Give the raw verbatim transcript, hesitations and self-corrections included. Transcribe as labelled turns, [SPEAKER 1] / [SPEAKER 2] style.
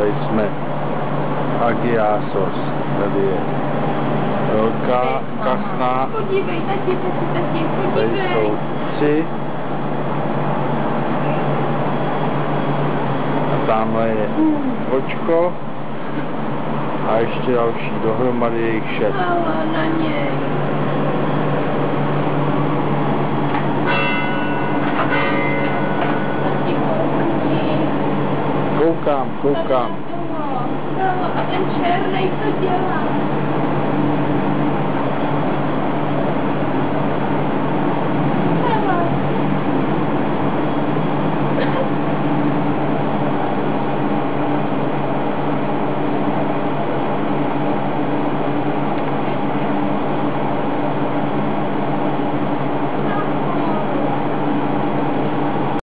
[SPEAKER 1] Tady jsme Agiasos. Tady je velká kasna.
[SPEAKER 2] Podívej, tati, tati, tati,
[SPEAKER 1] Tady
[SPEAKER 2] podívej.
[SPEAKER 1] jsou tři. A tamhle je očko. A ještě další, dohromady je jich šest.
[SPEAKER 2] Hala na něj. Tati, koukni.
[SPEAKER 1] Koukám, koukám.
[SPEAKER 2] Tady je to. A ten černej, co dělá?